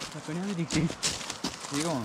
लकड़ियाँ भी दिखती ठीक हो।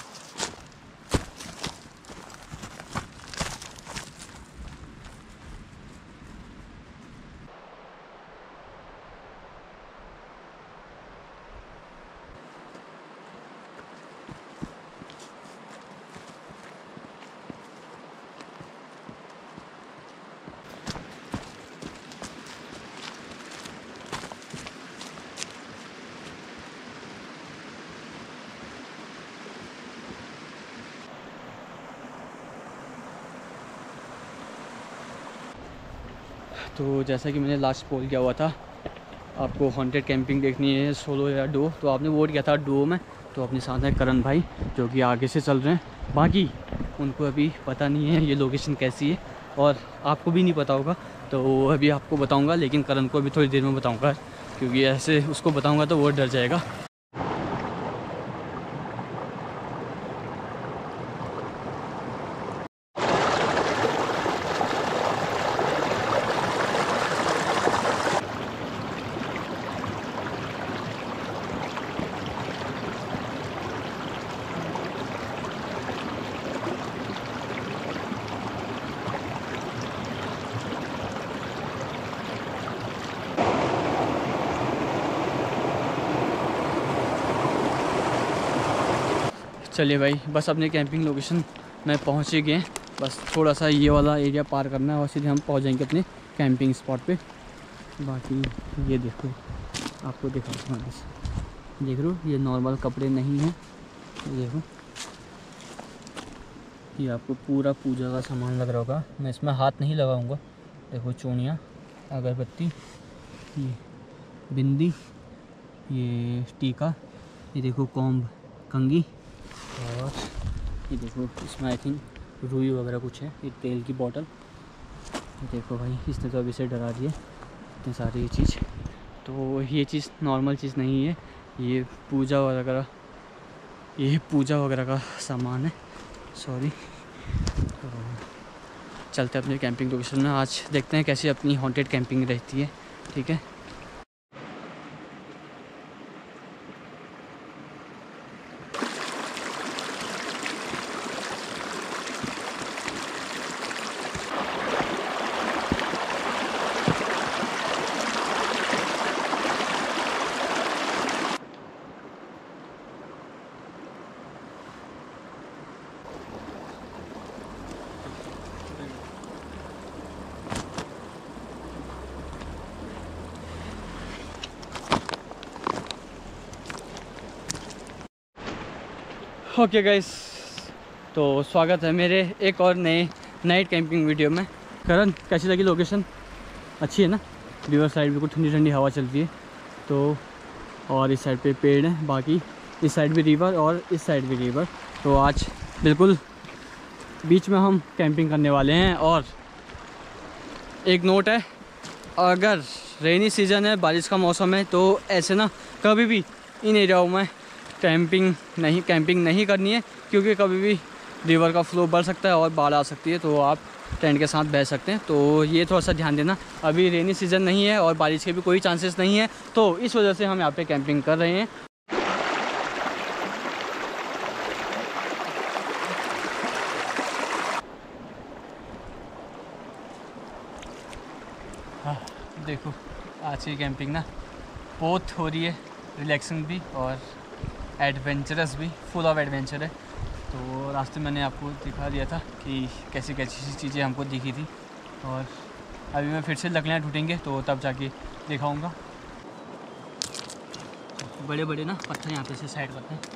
तो जैसा कि मैंने लास्ट पोल किया हुआ था, आपको हॉन्टेड कैंपिंग देखनी है सोलो या डुओ, तो आपने वोट किया था डुओ में। तो अपने साथ है करण भाई जो कि आगे से चल रहे हैं, बाकी उनको अभी पता नहीं है ये लोकेशन कैसी है और आपको भी नहीं पता होगा, तो अभी आपको बताऊंगा, लेकिन करण को अभी थोड़ी देर में बताऊंगा क्योंकि ऐसे उसको बताऊंगा तो वो डर जाएगा। चलिए भाई, बस अपने कैंपिंग लोकेशन में पहुँच ही गए, बस थोड़ा सा ये वाला एरिया पार करना है और सीधे हम पहुँच जाएंगे अपने कैंपिंग स्पॉट पे। बाकी ये देखो, आपको दिखाता हूँ, बस देख रहे हो ये नॉर्मल कपड़े नहीं हैं, ये देखो ये आपको पूरा पूजा का सामान लग रहा होगा, मैं इसमें हाथ नहीं लगाऊंगा। देखो चूड़ियाँ, अगरबत्ती, ये बिंदी, ये टीका, ये देखो कॉम्ब, कंघी, और ये देखो इसमें आई थिंक रुई वगैरह कुछ है, ये तेल की बोतल। देखो भाई इसने तो अभी से डरा दिए इतने सारी ये चीज़, तो ये चीज़ नॉर्मल चीज़ नहीं है, ये पूजा वगैरह का सामान है, सॉरी। तो चलते हैं अपने कैंपिंग लोकेशन में, आज देखते हैं कैसी अपनी हॉन्टेड कैंपिंग रहती है, ठीक है। ओके गाइस, तो स्वागत है मेरे एक और नए नाइट कैंपिंग वीडियो में। करण, कैसी लगी लोकेशन? अच्छी है ना, रिवर साइड बिल्कुल ठंडी ठंडी हवा चलती है, तो और इस साइड पे पेड़ हैं, बाकी इस साइड भी रिवर और इस साइड भी रिवर, तो आज बिल्कुल बीच में हम कैंपिंग करने वाले हैं। और एक नोट है, अगर रेनी सीज़न है, बारिश का मौसम है, तो ऐसे ना कभी भी इन एरियाओं में कैंपिंग नहीं करनी है, क्योंकि कभी भी रिवर का फ्लो बढ़ सकता है और बाढ़ आ सकती है, तो आप टेंट के साथ बह सकते हैं, तो ये थोड़ा सा ध्यान देना। अभी रेनी सीज़न नहीं है और बारिश के भी कोई चांसेस नहीं है, तो इस वजह से हम यहाँ पे कैंपिंग कर रहे हैं। हाँ देखो, आज की कैंपिंग ना बहुत हो रही है, रिलैक्सिंग भी और एडवेंचरस भी, फुल ऑफ एडवेंचर है। तो रास्ते मैंने आपको दिखा दिया था कि कैसी कैसी चीज़ें हमको दिखी थी, और अभी मैं फिर से लकड़ियाँ ढूंढेंगे तो तब जाके दिखाऊंगा। बड़े बड़े ना पत्थर यहाँ पे से साइड करते हैं।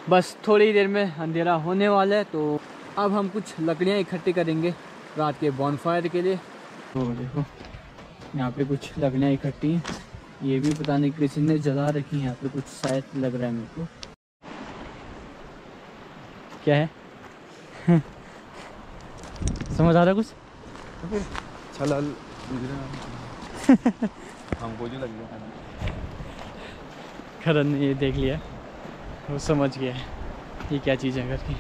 बस थोड़ी देर में अंधेरा होने वाला है, तो अब हम कुछ लकड़ियाँ इकट्ठी करेंगे रात के बॉनफायर के लिए। तो देखो यहाँ पे कुछ लकड़ियाँ इकट्ठी हैं, ये भी पता नहीं किसी ने जला रखी है यहाँ पे, कुछ शायद लग रहा है मेरे को। क्या है समझ आ रहा कुछ? छलल हमको जो लग गया करण ने ये देख लिया, वो समझ गया है ये क्या चीज़ है घर की।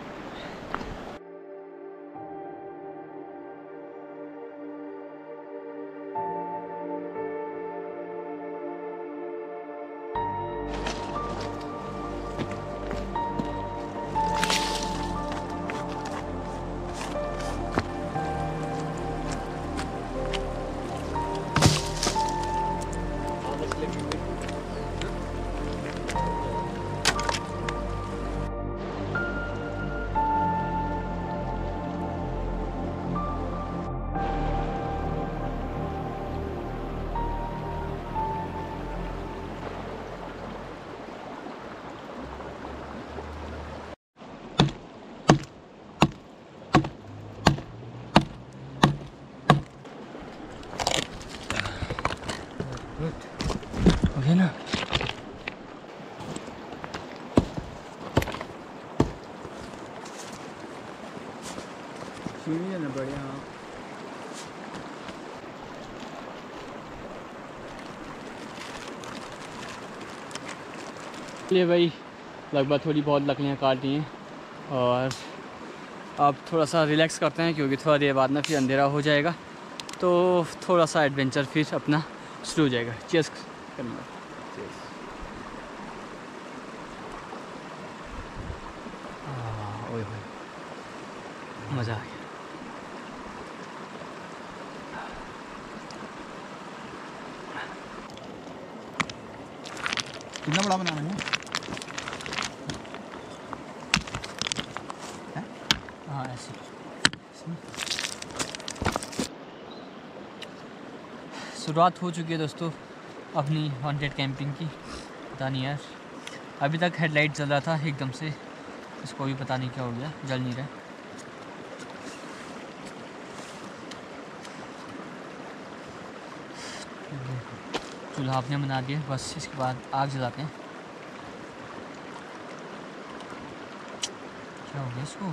ओके ना, सीढ़ी है ना बढ़िया। ये भाई लगभग थोड़ी बहुत लकड़ियाँ काट दी हैं और अब थोड़ा सा रिलैक्स करते हैं, क्योंकि थोड़ा देर बाद ना फिर अंधेरा हो जाएगा, तो थोड़ा सा एडवेंचर फिर अपना शुरू हो जाएगा। चीयर्स करना, ओए मज़ा आ गया। कितना बड़ा बनाना है? हाँ ऐसे। शुरुआत हो चुकी है दोस्तों अपनी हॉन्टेड कैंपिंग की। पता नहीं यार, अभी तक हेडलाइट जल रहा था एकदम से, इसको भी पता नहीं क्या हो गया, जल नहीं रहा। चूल्हा आपने बना दिया, बस इसके बाद आग जलाते हैं। क्या हो गया इसको?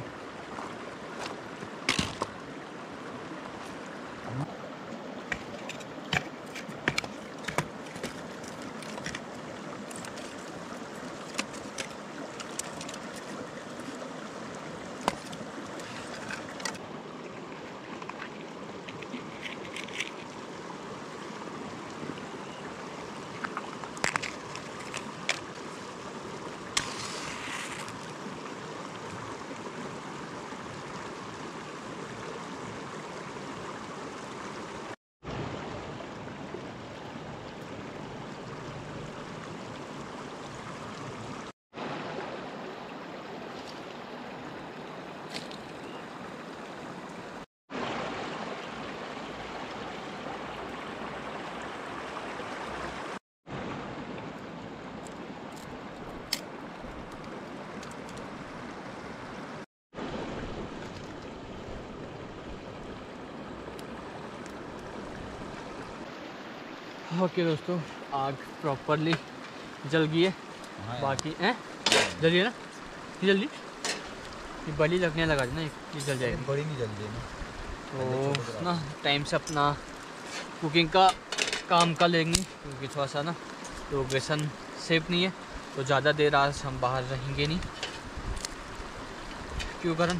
ओके दोस्तों, आग प्रॉपरली जल गई है। बाकी हैं जल्दी है ना, जल्दी ये बड़ी लकड़ियाँ लगा देना, ये जल जाएगी। बड़ी नहीं जल्दी है तो ना टाइम से अपना कुकिंग का काम कर लेंगे, क्योंकि थोड़ा सा ना लोकेशन सेफ नहीं है, तो ज़्यादा देर आज हम बाहर रहेंगे नहीं। क्यों करण?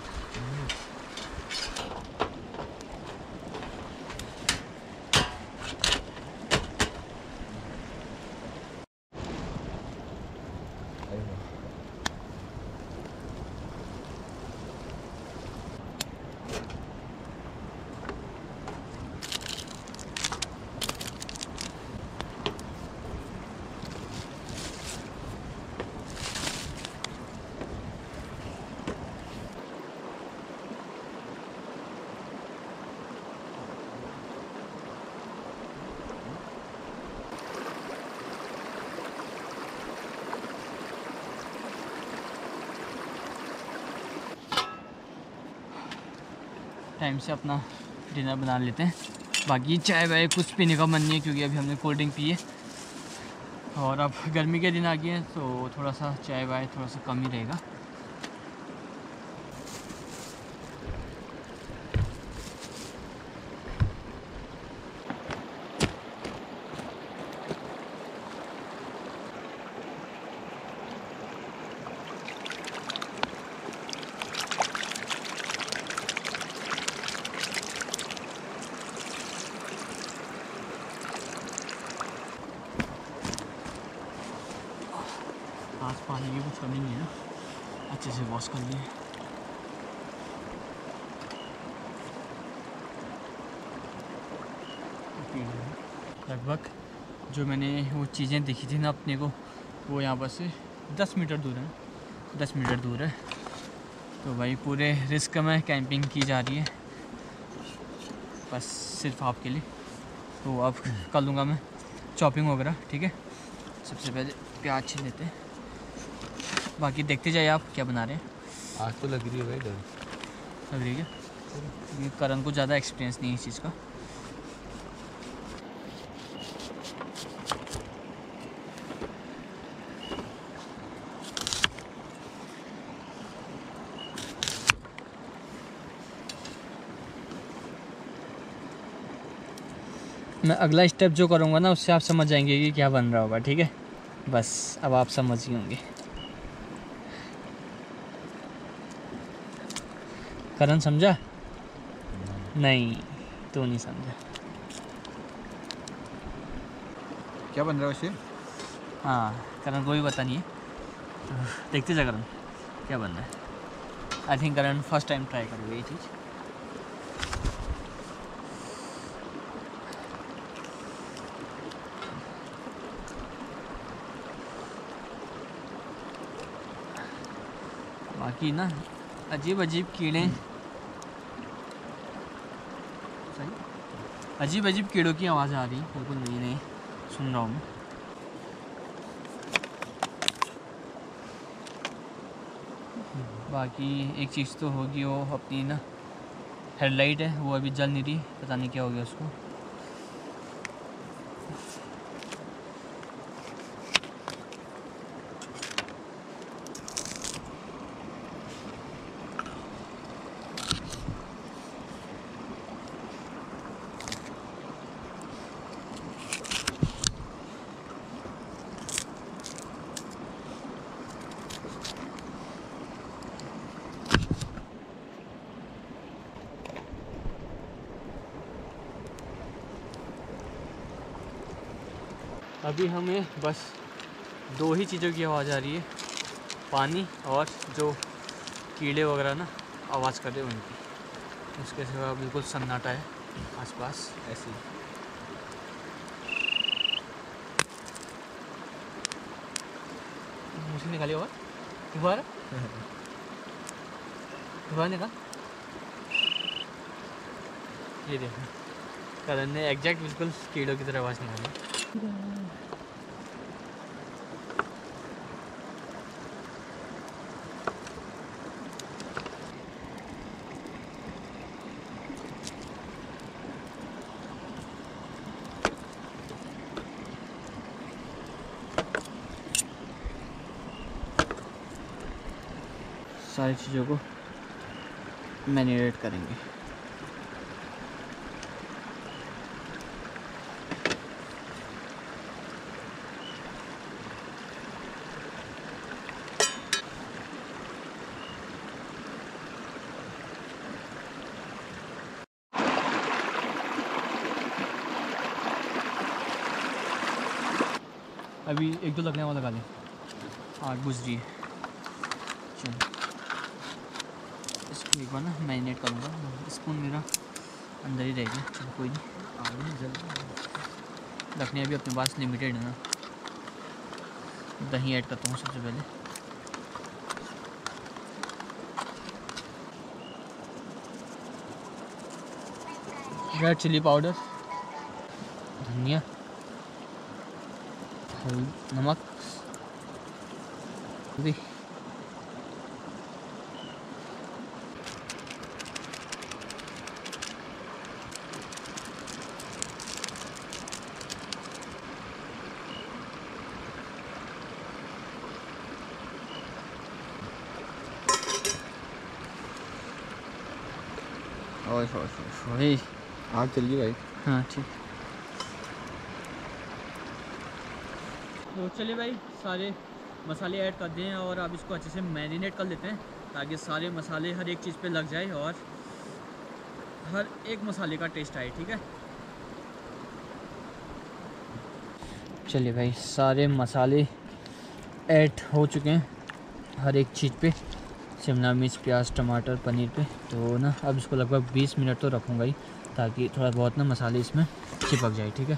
टाइम से अपना डिनर बना लेते हैं। बाकी चाय वाय कुछ पीने का मन नहीं है क्योंकि अभी हमने कोल्ड ड्रिंक पी है और अब गर्मी के दिन आ गए हैं तो थोड़ा सा चाय वाय थोड़ा सा कम ही रहेगा। हाथ पानी की कुछ कमी नहीं है ना, अच्छे से वॉश कर लिए। लगभग जो मैंने वो चीज़ें देखी थी ना अपने को, वो यहाँ पर से 10 मीटर दूर है, 10 मीटर दूर है। तो भाई पूरे रिस्क में कैंपिंग की जा रही है बस सिर्फ आपके लिए। तो अब कर लूँगा मैं चॉपिंग वगैरह, ठीक है। सबसे पहले प्याज छील लेते हैं, बाकी देखते जाइए आप क्या बना रहे हैं। आग तो लग रही है भाई, डर लग रही है क्या? करण को ज़्यादा एक्सपीरियंस नहीं है इस चीज़ का। मैं अगला स्टेप जो करूँगा ना उससे आप समझ जाएंगे कि क्या बन रहा होगा, ठीक है। बस अब आप समझ ही होंगे। करण समझा? नहीं, तू नहीं समझा। क्या बन रहा है वैसे? हाँ, करण को भी पता नहीं है, तो देखते जा करण क्या बन रहा है। I think Karan first time try करेगा ये चीज़। बाकी ना अजीब अजीब कीड़े, सही अजीब अजीब कीड़ों की आवाज़ आ रही है, बिल्कुल नई नई सुन रहा हूँ मैं। बाकी एक चीज़ तो होगी, वो अपनी ना हेडलाइट है वो अभी जल नहीं रही, पता नहीं क्या हो गया उसको। अभी हमें बस दो ही चीज़ों की आवाज़ आ रही है, पानी और जो कीड़े वगैरह ना आवाज़ कर रहे हैं उनकी। उसके सिवा बिल्कुल सन्नाटा है आसपास ऐसे ही। मुझे निकाली और दोबारा दोबारा निकाल। ये देखो करण ने एग्जैक्ट बिल्कुल कीड़ों की तरह आवाज़ निकाली। सारी चीज़ों को मैरिनेट करेंगे। अभी एक दो लगने वाला लगा लें, आग बुझ रही है। चलो इसको एक बार ना मैरिनेट करूँगा, स्पून मेरा अंदर ही रहेगा। चलो कोई नहीं, आग नहीं जल रखने अभी अपने पास लिमिटेड है ना। दही ऐड करता हूँ सबसे पहले। रेड चिली पाउडर, धनिया, नमक, हल्दी, ओए होए आग चल गई भाई। हाँ ठीक। तो चलिए भाई, सारे मसाले ऐड कर दिए हैं और अब इसको अच्छे से मैरिनेट कर लेते हैं ताकि सारे मसाले हर एक चीज़ पे लग जाए और हर एक मसाले का टेस्ट आए। ठीक है, चलिए भाई, सारे मसाले ऐड हो चुके हैं हर एक चीज़ पे, शिमला मिर्च, प्याज, टमाटर, पनीर पे। तो ना अब इसको लगभग 20 मिनट तो रखूँगा ही ताकि थोड़ा बहुत ना मसाले इसमें चिपक जाए। ठीक है,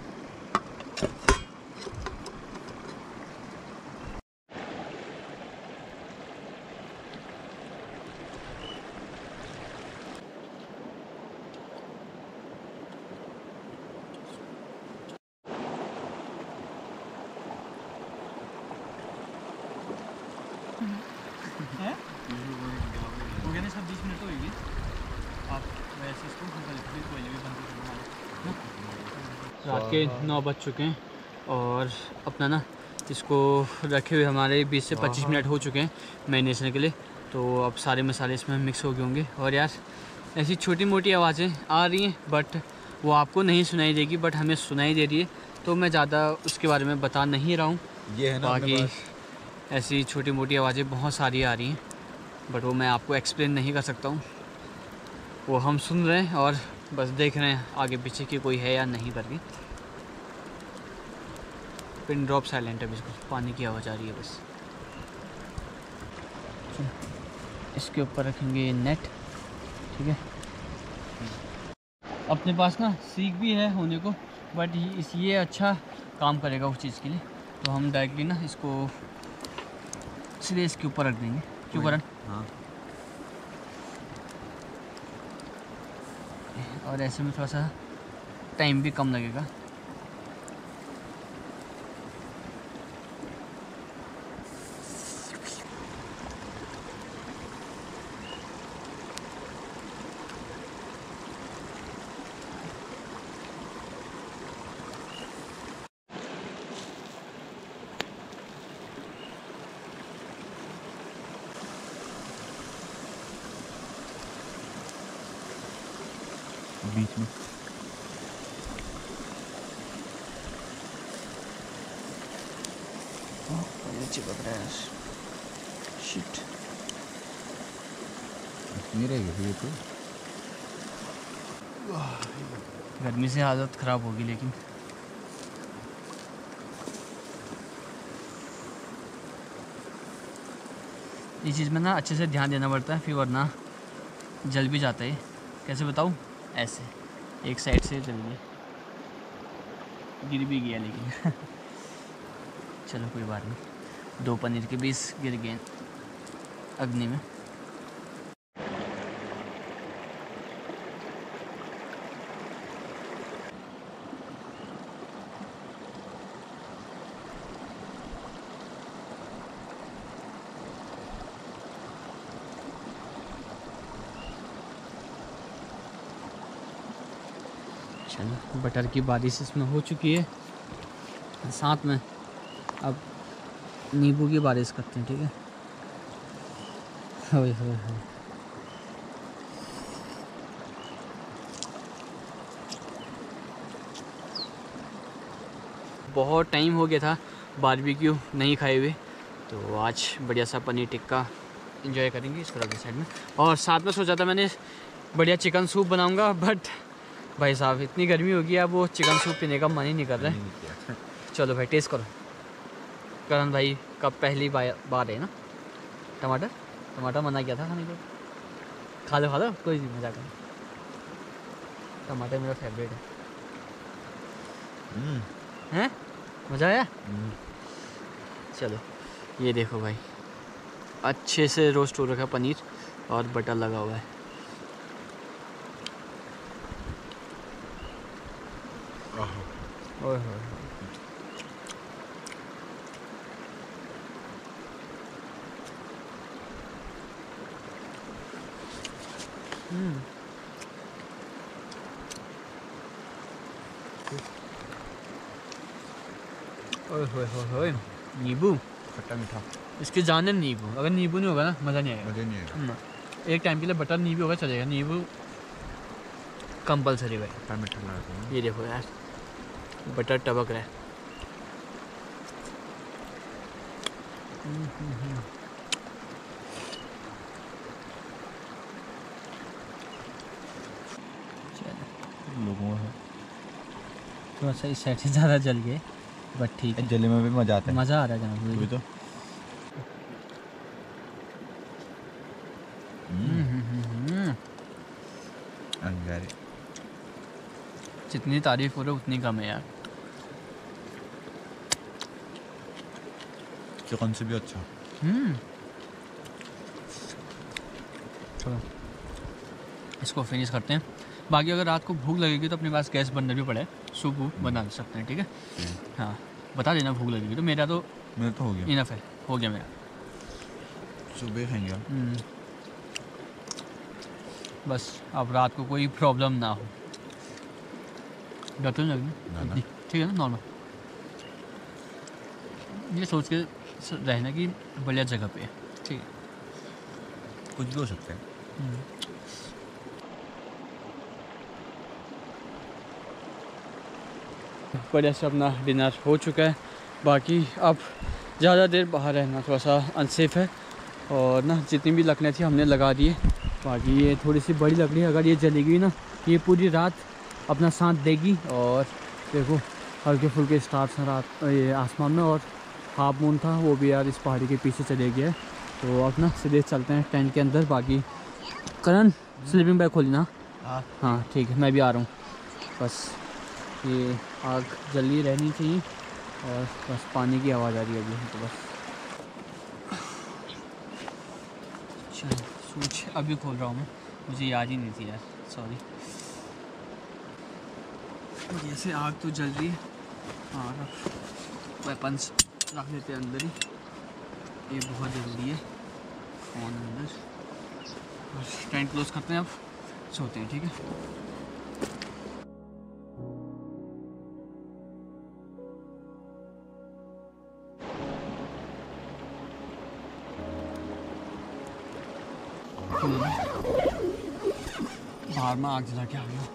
हो गया ना सब, 20 मिनट तो होगी। आप वैसे इसको कोयले भी बंद कर। रात के 9 बज चुके हैं और अपना ना इसको रखे हुए हमारे 20 से 25 मिनट हो चुके हैं मैरिनेशन के लिए। तो अब सारे मसाले इसमें मिक्स हो गए होंगे और यार ऐसी छोटी मोटी आवाज़ें आ रही हैं बट वो आपको नहीं सुनाई देगी, बट हमें सुनाई दे रही है। तो मैं ज़्यादा उसके बारे में बता नहीं रहा हूँ। ये है ना, बाकी ऐसी छोटी मोटी आवाज़ें बहुत सारी आ रही हैं बट वो मैं आपको एक्सप्लेन नहीं कर सकता हूँ। वो हम सुन रहे हैं और बस देख रहे हैं आगे पीछे कि कोई है या नहीं करके। पिन ड्रॉप साइलेंट है, बिल्कुल पानी की आवाज़ आ रही है बस। इसके ऊपर रखेंगे नेट। ठीक है, अपने पास ना सीख भी है होने को बट ये अच्छा काम करेगा उस चीज़ के लिए। तो हम डायरेक्टली ना इसको सीधे इसके ऊपर रख देंगे। क्यों करण? हाँ। और ऐसे में थोड़ा सा टाइम भी कम लगेगा। बीच में चिपक रहा है। शिट, नहीं रहेगी फिर ये तो। गर्मी से हालत ख़राब होगी लेकिन इस चीज़ में ना अच्छे से ध्यान देना पड़ता है, फिर वरना जल भी जाता है। कैसे बताऊँ? ऐसे एक साइड से जल गया, गिर भी गया लेकिन चलो कोई बात नहीं। 2 पनीर के पीस गिर गए अग्नि में। चलो, बटर की बारिश इसमें हो चुकी है, साथ में अब नींबू की बारिश करते हैं। ठीक है, होए होए होए। बहुत टाइम हो गया था बारबेक्यू नहीं खाए हुए, तो आज बढ़िया सा पनीर टिक्का एंजॉय करेंगे। इसको रख साइड में। और साथ में सोचा था मैंने बढ़िया चिकन सूप बनाऊंगा बट भाई साहब इतनी गर्मी होगी, अब वो चिकन सूप पीने का मन ही नहीं कर रहा है। चलो भाई टेस्ट करो। करण भाई का पहली बार है ना टमाटर मना किया था खाने को। खा लो कोई नहीं, मजा कर। टमाटर मेरा फेवरेट है। हैं? मज़ा आया? चलो ये देखो भाई, अच्छे से रोस्ट हो रखा पनीर और बटर लगा हुआ है। ओए होए। ओए होए होए होए, नींबू खट्टा मीठा। इसके जाने नींबू, अगर नींबू नहीं होगा ना मज़ा नहीं आएगा। मज़ा नहीं आएगा। एक टाइम के लिए बटर नींबू होगा चलेगा, नींबू कंपलसरी भाई। खट्टा मीठा लगा दो। ये देखो यार, बटर टपक रहा है। लोगों है थोड़ा सा इस साइड से ज़्यादा जल गए, बट ठीक है, जले में भी मजा आता है। मज़ा आ रहा है जनाब। वही तो। अंगारे जितनी तारीफ हो रही उतनी कम है यार। चिकन से भी अच्छा। चलो इसको फिनिश करते हैं। बाकी अगर रात को भूख लगेगी तो अपने पास गैस बर्नर भी पड़ा है, सूप वूप बना सकते हैं, ठीक है। हाँ बता देना भूख लगेगी तो। मेरा तो हो गया, इनफ है, हो गया मेरा। सुबह खाएंगे हम। बस अब रात को कोई प्रॉब्लम ना हो। डर नहीं ना। लगनी, ठीक है ना, नॉर्मल। ये सोच के रहना कि बढ़िया जगह पे है, ठीक है। कुछ भी हो सकता है। बढ़िया से अपना डिनर हो चुका है। बाकी अब ज़्यादा देर बाहर रहना थोड़ा सा अनसेफ है, और ना जितनी भी लकड़ियाँ थी हमने लगा दिए। बाकी ये थोड़ी सी बड़ी लकड़ी, अगर ये जलेगी ना ये पूरी रात अपना साथ देगी। और देखो हल्के फुल्के स्टार्स हैं रात ये आसमान में, और हाफ मून था वो भी यार इस पहाड़ी के पीछे चले गया है। तो अब ना सीधे चलते हैं टेंट के अंदर। बाकी करण स्लीपिंग बैग खोली ना। हाँ ठीक है, मैं भी आ रहा हूँ। बस ये आग जल्दी रहनी चाहिए, और बस पानी की आवाज़ आ रही है अभी तो बस। चलो सूच अभी खोल रहा हूँ मैं, मुझे याद ही नहीं थी यार, सॉरी। जैसे आग तो जल रही है, और वेपन्स रख लेते हैं अंदर ही, ये बहुत ज़रूरी है। फ़ोन अंदर, और टेंट क्लोज करते हैं, अब सोते हैं, ठीक है। बाहर में आग जला के आ गया।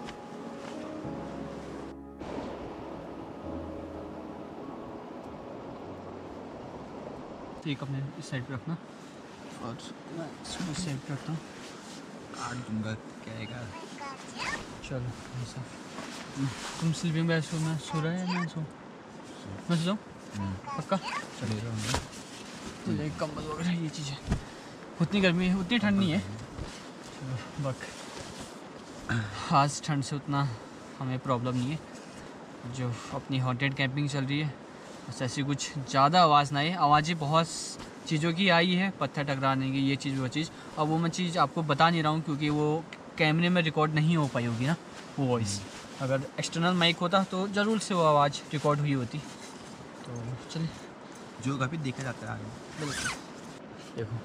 एक अपने इस साइड पे रखना, और मैं इसको इस साइड पे रखता हूँ। आग दूंगा क्या है। चलो ऐसा तुम स्लीपिंग बैग सो, मैं सो रहा है, मैं सो जाऊँ पक्का। चले रहा चलिए कंबल वगैरह ये चीज़ें, उतनी गर्मी है उतनी ठंड नहीं है। चलो बट खास ठंड से उतना हमें प्रॉब्लम नहीं है। जो अपनी हॉन्टेड कैंपिंग चल रही है, बस ऐसी कुछ ज़्यादा आवाज़ ना आए। आवाज़ें बहुत चीज़ों की आई है, पत्थर टकराने की, ये चीज़ वो चीज़। अब वो मैं चीज़ आपको बता नहीं रहा हूँ क्योंकि वो कैमरे में रिकॉर्ड नहीं हो पाई होगी ना वो वॉइस। अगर एक्सटर्नल माइक होता तो ज़रूर से वो आवाज़ रिकॉर्ड हुई होती। तो चलिए जो कभी देखा जाता है आगे। देखो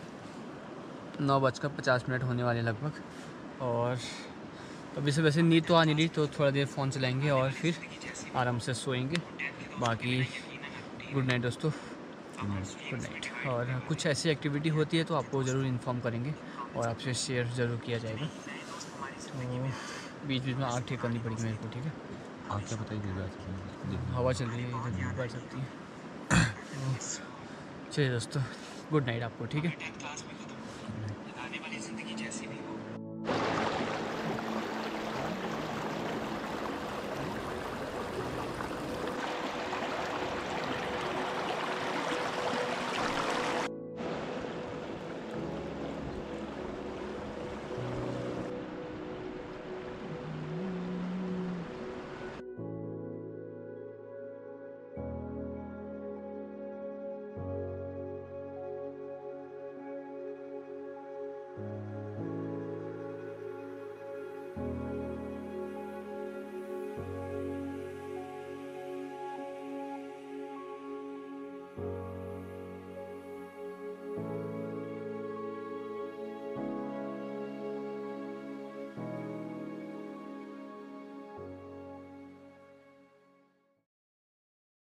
9:50 होने वाले लगभग, और अभी से वैसे नींद तो आ नहीं रही, तो थोड़ा देर फ़ोन चलाएंगे और फिर आराम से सोएंगे। बाकी गुड नाइट दोस्तों, गुड नाइट। और कुछ ऐसी एक्टिविटी होती है तो आपको ज़रूर इन्फॉर्म करेंगे और आपसे शेयर ज़रूर किया जाएगा। तो बीच बीच में आग ठीक करनी पड़ेगी मेरे को, ठीक है। आप क्या बताइए, हवा चल रही है इधर भी बढ़ सकती है। चलिए दोस्तों, गुड नाइट आपको, ठीक है।